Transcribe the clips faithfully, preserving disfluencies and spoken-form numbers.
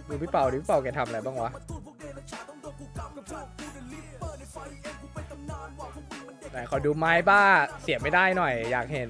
ดูพี่เป่าดิพี่เป่าแกทำอะไรบ้างวะไหนขอดูไม้บ้าเสียบไม่ได้หน่อยอยากเห็น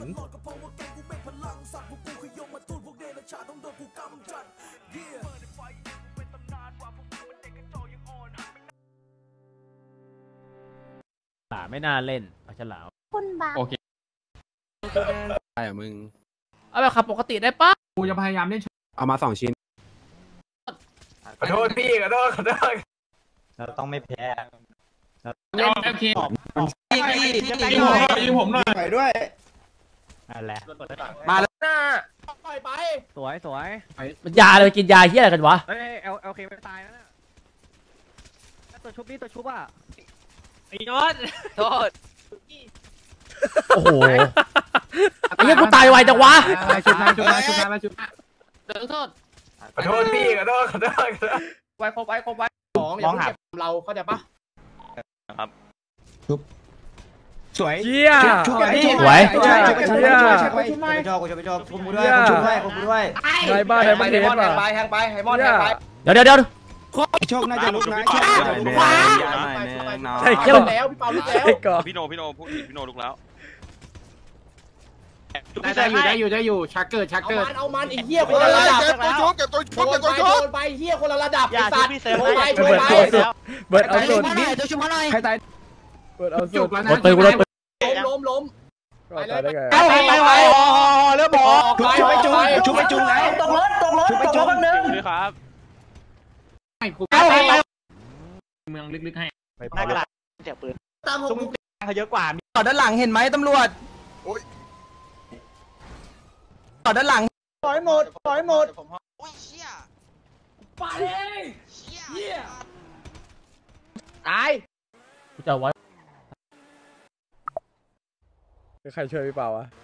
ฉลาไม่น่าเล่นฉลาคุณบ้าโอเคได้อะมึงเอาแบบขับปกติได้ปะกูจะพยายามเล่นเอามาสองชิ้นขอโทษพี่ขอโทษขอโทษเราต้องไม่แพ้เล่นโอเคพี่พี่พี่ยิงผมยิงผมหน่อยไปด้วยอะไรมาแล้วหน้าไปไปสวยสวยมันยาเลยกินยาเฮี้ยอะไรกันวะเฮ้ยเอลเอลเคไม่ตายแล้วนะตัวชุบนี่ตัวชุบอ่ะไอ้ยอดโทษโอ้โหไอ้เหี้ยกูตายไวจังวะชุบนะชุบนะชุบนะชุบนะเดินโทษขอโทษพี่ขอโทษขอโทษไว้ครบไว้ครบไว้สองอย่าเก็บเราเข้าใจปะครับชุบสวยเชี่ยสวยเชี่ยกูช่วยไปจอกูช่วยไปจอคุมกูด้วยคุมด้วยคุมกูด้วยไรบ้าไรบ้าเทสว่ะไปแทงไปไฮมอนแทงไปเดี๋ยวเดี๋ยวเดี๋ยวโชคน่าจะลุกนะขวาใช่เกี่ยวแล้วพี่เปาลุกแล้วพี่โนพี่โนพูดพี่โนลุกแล้วได้อยู่ได้อยู่ได้อยู่ชักเกิดชักเกิดเอามันไอ้เหี้ยคนละระดับเก็บตัวชุบเก็บตัวชุบเก็บตัวชุบไปเหี้ยคนละระดับไอ้สัตว์โดนไปโดนไปเบิร์ดเอาสุดใครตายเบิร์ดเอาสุดหมดปืนกูโดนปืนล้มล้มไปเลยไปไปไปไปเริ่มบอกชุบไปจุงชุบไปจุงไหนตกรถตกรถชุบไปจุงคนนึงครับไปไปเมืองลึกๆให้ไปหน้ากระดาษเสียปืนตามผมเขาเยอะกว่าต่อด้านหลังเห็นไหมตำรวจต่อด้านหลังปล่อยหมดปล่อยหมดโอ้ยเชี่ยไปเลยเชี่ยตายกูจะไว้ใครช่วยพี่เปาอะ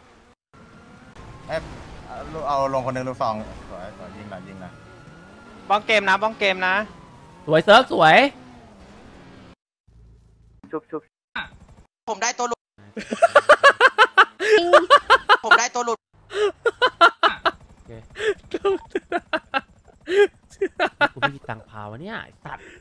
เอาลงคนหนึ่งลูกสองสวยสวยยิงหน่อยยิงหน่อยบ้องเกมนะบ้องเกมนะสวยเซิร์ฟสวยชุบชุบผมได้ตัวหลุดผมได้ตัวหลุดกูไม่มีตังค์พาวะเนี่ยสัตว์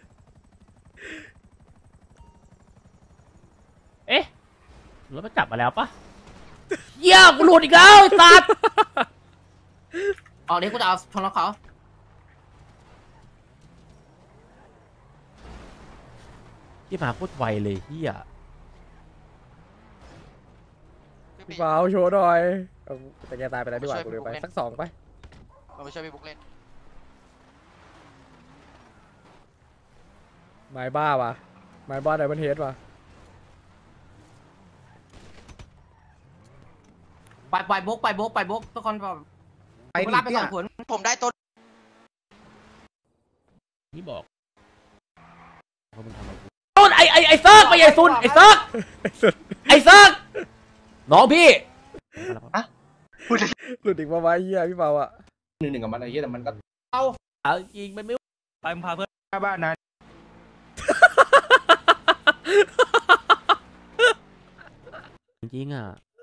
เอ๊ะรถมาจับมาแล้วปะเยี่ยกูหลุดอีกแล้วสัตว์อ๋อนี่กูจะเอาชนรถเขาที่มาโคตรไวเลยเฮียพี่เปาโชว์หน่อยแต่แกตายไปแล้วดีกว่ากูเลยไปสักสองไปเราไปช่วยพี่บุ๊กเล่นไม้บ้าวะไม้บ้าไดมอนเฮดวะไปไปบุ๊กไปบุ๊กไปบุ๊กทุกคนไปรับไปสองผลผมได้ตัวนี่บอกเขามึงทำอะไรต้นไอไอไอเซิร์กไปไอซุนไอเซิร์กไอเซิร์กน้องพี่อะหลุดอีกมาไว้เหี้ยพี่เปาอะหนึ่งหนึ่งกับมันไอ้เหี้ยแต่มันก็เอาเอาจริงมันไม่ไปมึงพาเพื่อนหน้าบ้านนะจริงอ่ะ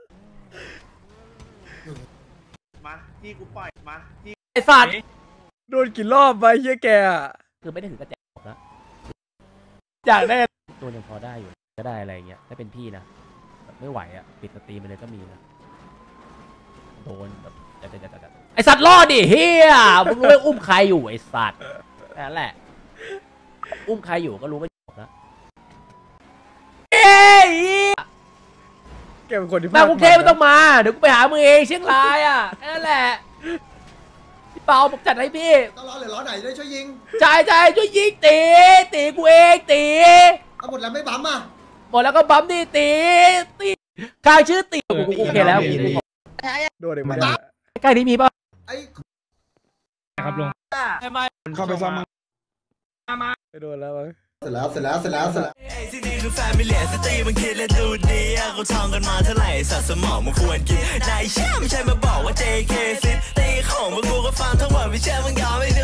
มาที่กูปล่อยมาที่ไอสัตว์โดนกี่รอบไปเหี้ยแกอะคือไม่ได้ถึงกระแจกแล้วอยากได้ตัวยังพอได้อยู่ก็ได้อะไรเงี้ยถ้าเป็นพี่นะแบบไม่ไหวอ่ะปิดสตรีมไปเลยก็มีนะโดนแบบจัดจัดจัดไอสัตว์รอดดิเฮียมึงรู้ว่าอุ้มใครอยู่ไอสัตว์นั่นแหละอุ้มใครอยู่ก็รู้ว่าจบแล้วเอ้ยแกเป็นคนที่มากรุงเทพไม่ต้องมาเดี๋ยวกูไปหามึงเองเชียงรายอ่ะนั่นแหละพี่เปาผมจัดให้พี่ต้องรอหรือรอไหนได้ช่วยยิงใช่ใช่ช่วยยิงตีตีกูเองตีเอาหมดแล้วไม่บั๊มอ่ะหมดแล้วก็บั๊มดิตีตีกลางชื่อตีกูโอเคแล้วโดนเด็กมันใกล้นี้มีป่ะไอ้ครับลุงทำไมเข้าไปซ้อมมาไปโดนแล้วมั้งเสร็จแล้วเสร็จแล้วเสร็จแล้วเสร็จแล้วที่นี่คือแฟมิเลียสตรีมันคิดและดูดีเขาท่องกันมาเท่าไหร่สัตว์สมองมันควรกินนายเชื่อไม่ใช่มาบอกว่า เจ เค ซิตี้ของมึงกูก็ฟังทั้งหมดไม่เชื่อมึงยอมไม่